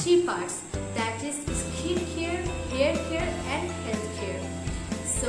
three parts, that is skin care, hair care and health care. So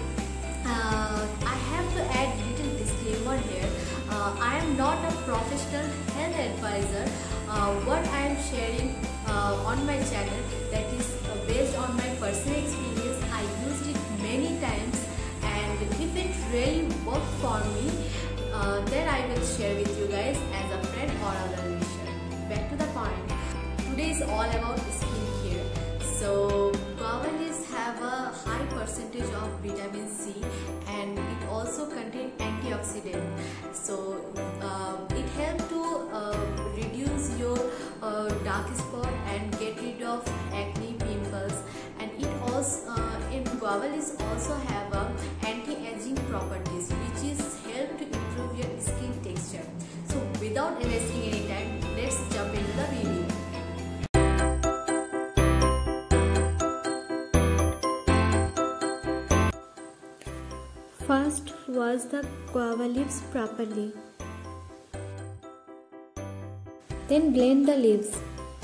I have to add little disclaimer here. I am not a professional health advisor. What I am sharing on my channel, that is based on my personal experience. I used it many times, and if it really worked for me, then I will share with you guys as a friend or a well-wisher. Back to the point. Today is all about skin care. So guava leaves have a high percentage of vitamin C, and it also contains antioxidant. So it helps to reduce your dark spot and get rid of acne, pimples, and it also in guava leaves also have anti-aging properties, which is help to improve your skin texture. So without wasting any time, let's jump into the video. First, wash the guava leaves properly. Then blend the leaves.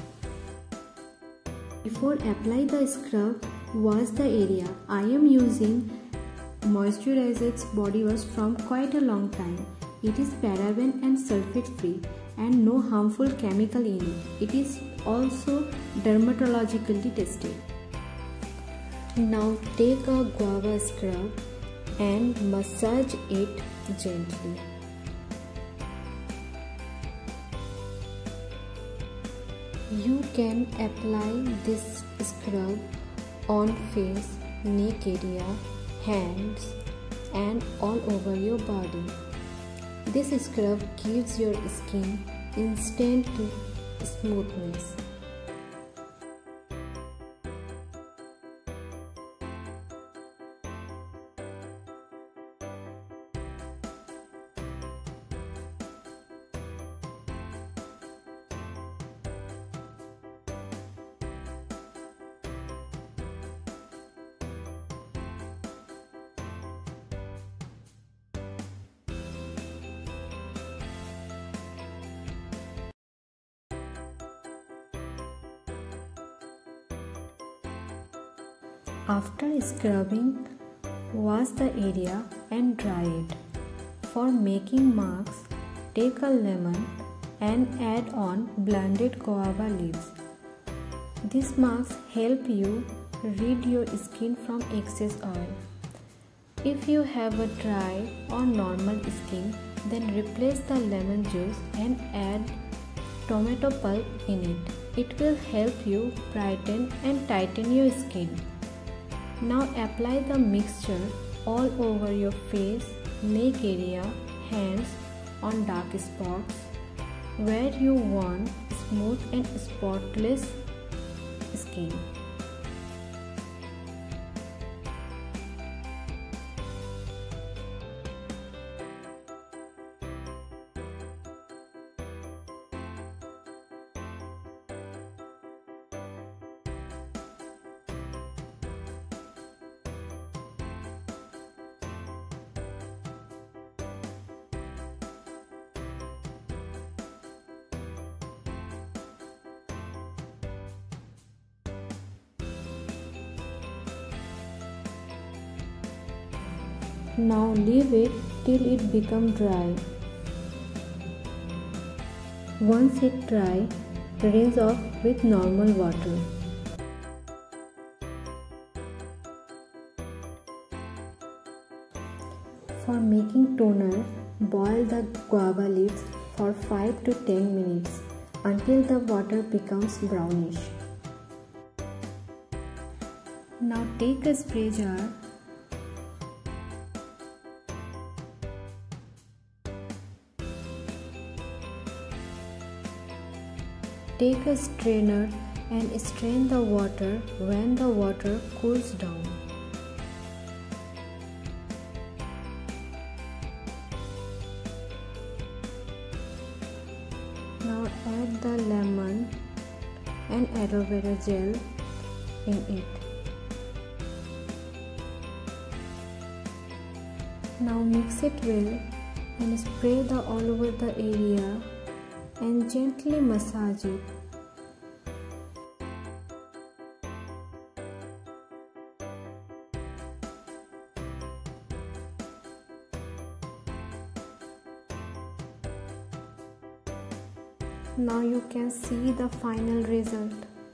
Before apply the scrub, wash the area. I am using Moisturizers body wash from quite a long time. It is paraben and sulfate free and no harmful chemical in it. It is also dermatologically tested. Now take a guava scrub and massage it gently. You can apply this scrub on face, neck area, hands and all over your body. This scrub gives your skin instant smoothness. After scrubbing, wash the area and dry it. For making marks, take a lemon and add on blended guava leaves. These marks help you rid your skin from excess oil. If you have a dry or normal skin, then replace the lemon juice and add tomato pulp in it. It will help you brighten and tighten your skin. Now apply the mixture all over your face, neck area, hands, on dark spots, where you want smooth and spotless skin. Now leave it till it becomes dry. Once it dry, rinse off with normal water. For making toner, boil the guava leaves for 5 to 10 minutes until the water becomes brownish. Now take a spray jar. Take a strainer and strain the water when the water cools down. Now add the lemon and aloe vera gel in it. Now mix it well and spray all over the area and gently massage it. Now you can see the final result.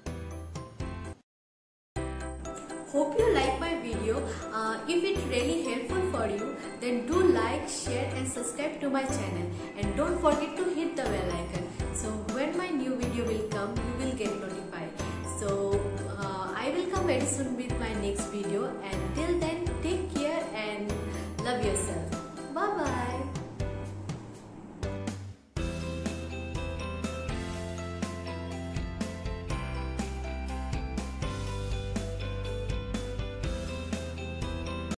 Hope you like my video. If it really helpful for you, then do like, share and subscribe to my channel, and don't forget to hit the bell icon. So when my new video will come, you will get notified. So I will come very soon with my next video, and till